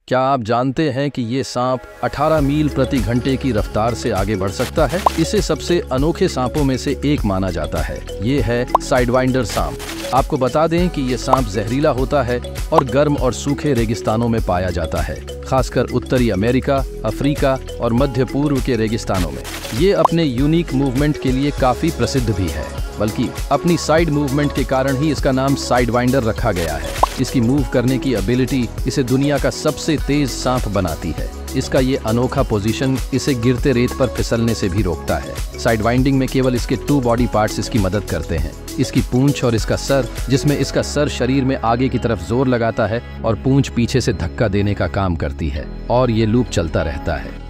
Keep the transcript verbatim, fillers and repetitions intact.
क्या आप जानते हैं कि ये सांप अठारह मील प्रति घंटे की रफ्तार से आगे बढ़ सकता है? इसे सबसे अनोखे सांपों में से एक माना जाता है। ये है साइडवाइंडर सांप। आपको बता दें कि ये सांप जहरीला होता है और गर्म और सूखे रेगिस्तानों में पाया जाता है, खासकर उत्तरी अमेरिका, अफ्रीका और मध्य पूर्व के रेगिस्तानों में। ये अपने यूनिक मूवमेंट के लिए काफी प्रसिद्ध भी है, बल्कि अपनी साइड मूवमेंट के कारण ही इसका नाम साइडवाइंडर रखा गया है। इसकी मूव करने की एबिलिटी इसे दुनिया का सबसे तेज सांप बनाती है। इसका ये अनोखा पोजीशन इसे गिरते रेत पर फिसलने से भी रोकता है। साइडवाइंडिंग में केवल इसके टू बॉडी पार्ट्स इसकी मदद करते हैं, इसकी पूंछ और इसका सर, जिसमें इसका सर शरीर में आगे की तरफ जोर लगाता है और पूंछ पीछे से धक्का देने का काम करती है, और ये लूप चलता रहता है।